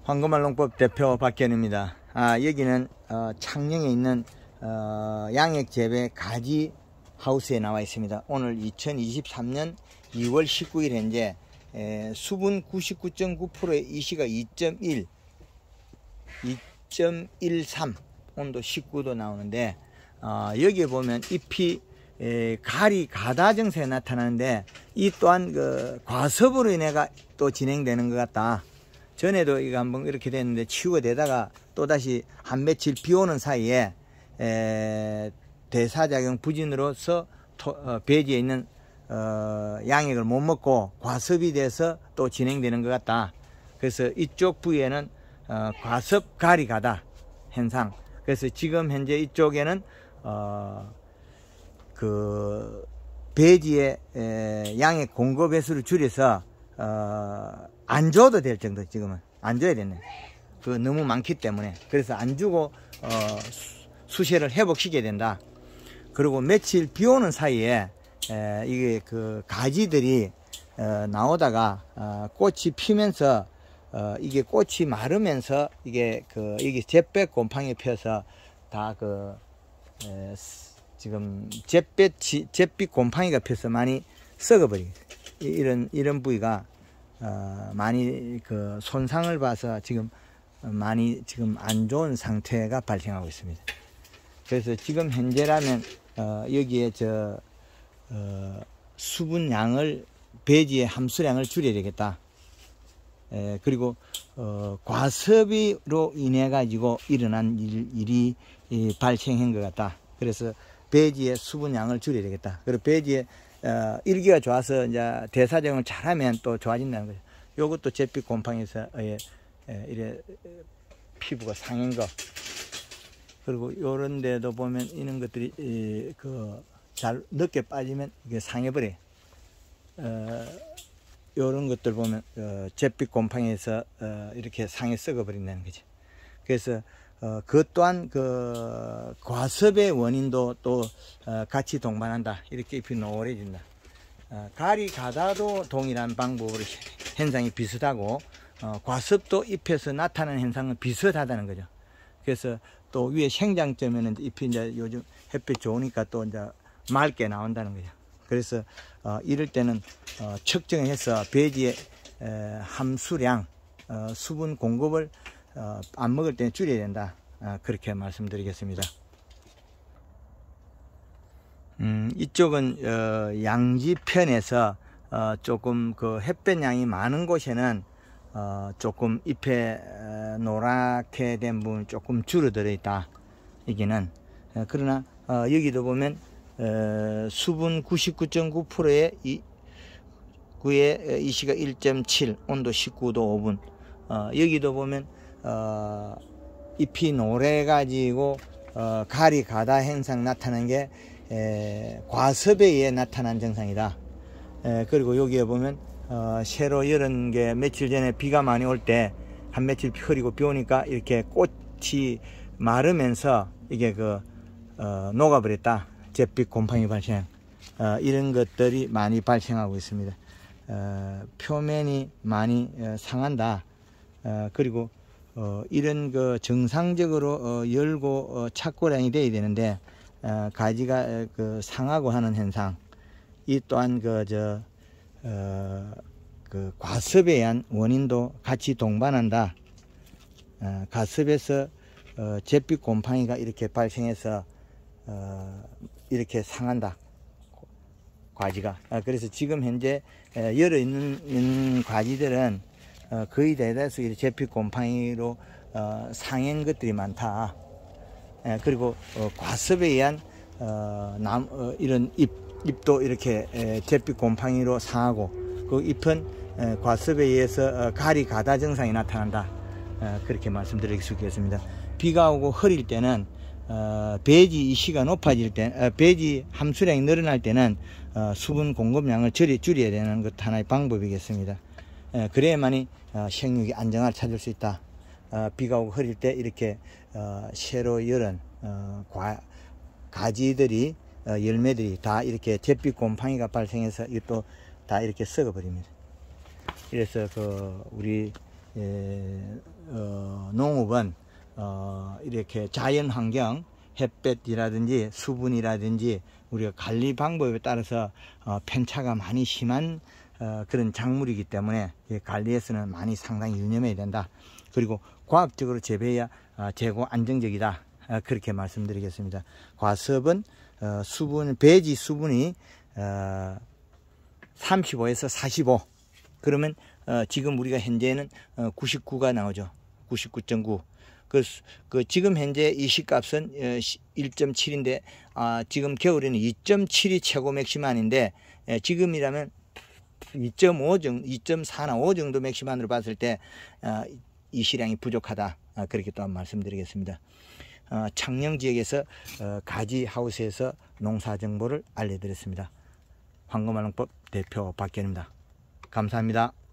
황금알농법 대표 박현우입니다. 여기는 창녕에 있는 양액재배 가지 하우스에 나와 있습니다. 오늘 2023년 2월 19일 현재 수분 99.9%의 이시가 2.13 온도 19도 나오는데 여기에 보면 잎이 가리 가다 증세가 나타나는데 이 또한 그 과습으로 인해가 또 진행되는 것 같다. 전에도 이거 한번 이렇게 됐는데 치유가 되다가 또다시 한 며칠 비 오는 사이에 대사작용 부진으로서 배지에 있는 양액을 못 먹고 과습이 돼서 또 진행되는 것 같다. 그래서 이쪽 부위에는 과습 가리 가다 현상. 그래서 지금 현재 이쪽에는 그 배지의 양액 공급 횟수를 줄여서 안 줘도 될 정도. 지금은 안 줘야 되네. 그 너무 많기 때문에. 그래서 안 주고 수세를 회복시켜야 된다. 그리고 며칠 비 오는 사이에 이게 그 가지들이 나오다가 꽃이 피면서 이게 꽃이 마르면서 이게 이게 잿빛 곰팡이 펴서 다 지금 잿빛 곰팡이가 펴서 많이 썩어버리겠어요. 이런 부위가 많이 그 손상을 봐서 지금 많이 지금 안 좋은 상태가 발생하고 있습니다. 그래서 지금 현재라면 여기에 수분량을 배지의 함수량을 줄여야 되겠다. 그리고 과습으로 인해 가지고 일어난 일이 발생한 것 같다. 그래서 배지의 수분량을 줄여야 되겠다. 그리고 배지의 일기가 좋아서 이제 대사작용을 잘하면 또 좋아진다는 거죠. 요것도 잿빛 곰팡이에서 이래 피부가 상한 거. 그리고 요런 데도 보면 이런 것들이 잘 늦게 빠지면 이게 상해버려. 요런 것들 보면 잿빛 곰팡이에서 이렇게 상해 썩어버린다는 거죠. 그래서 그것 또한 과습의 원인도 또 같이 동반한다. 이렇게 잎이 노래진다. 가리 가다도 동일한 방법으로 현상이 비슷하고 과습도 잎에서 나타나는 현상은 비슷하다는 거죠. 그래서 또 위에 생장점에는 잎이 이제 요즘 햇빛 좋으니까 또 이제 맑게 나온다는 거죠. 그래서 이럴 때는 측정해서 배지의 함수량, 수분 공급을 안 먹을 때는 줄여야 된다. 그렇게 말씀드리겠습니다. 이쪽은 양지편에서 조금 그 햇볕양이 많은 곳에는 조금 잎에 노랗게 된 부분이 조금 줄어들어 있다. 여기는 그러나 여기도 보면 수분 99.9%의 이시가 1.7 온도 19도 5분. 여기도 보면 잎이 노래 가지고 가리 가다 현상 나타나는 게 과습에 의해 나타난 증상이다. 그리고 여기에 보면 새로 이런 게 며칠 전에 비가 많이 올 때 한 며칠 흐리고 비 오니까 이렇게 꽃이 마르면서 이게 녹아버렸다. 잿빛 곰팡이 발생. 이런 것들이 많이 발생하고 있습니다. 표면이 많이 상한다. 그리고 이런 정상적으로 열고 착고량이 돼야 되는데 가지가 상하고 하는 현상. 이 또한 과습에 의한 원인도 같이 동반한다. 과습에서 잿빛 곰팡이가 이렇게 발생해서 이렇게 상한다. 과지가. 그래서 지금 현재 열어 있는 과지들은 거의 대다수 잿빛 곰팡이로 상한 것들이 많다. 그리고 과습에 의한 이런 잎도 이렇게 잿빛 곰팡이로 상하고 그 잎은 과습에 의해서 가리 가다 증상이 나타난다. 그렇게 말씀드릴 수 있겠습니다. 비가 오고 흐릴 때는 배지 이시가 높아질 때, 배지 함수량이 늘어날 때는 수분 공급량을 줄여야 되는 것 하나의 방법이겠습니다. 그래야만이 생육이 안정화를 찾을 수 있다. 비가 오고 흐릴 때 이렇게 새로 열은 가지들이 열매들이 다 이렇게 잿빛 곰팡이가 발생해서 이것도 다 이렇게 썩어버립니다. 그래서 우리 농업은 이렇게 자연 환경, 햇볕이라든지 수분이라든지 우리가 관리 방법에 따라서 편차가 많이 심한 그런 작물이기 때문에 관리에서는 많이 상당히 유념해야 된다. 그리고 과학적으로 재배해야 재고 안정적이다. 그렇게 말씀드리겠습니다. 과습은 배지 수분이 35에서 45. 그러면 지금 우리가 현재는 99가 나오죠. 99.9. 지금 현재 이 시값은 1.7인데 지금 겨울에는 2.7이 최고 맥시만인데 지금이라면 2.5 정도, 2.4나 5 정도 맥시만으로 봤을 때 이 시량이 부족하다. 그렇게 또 말씀드리겠습니다. 창녕 지역에서 가지 하우스에서 농사 정보를 알려드렸습니다. 황금알롱법 대표 박견입니다. 감사합니다.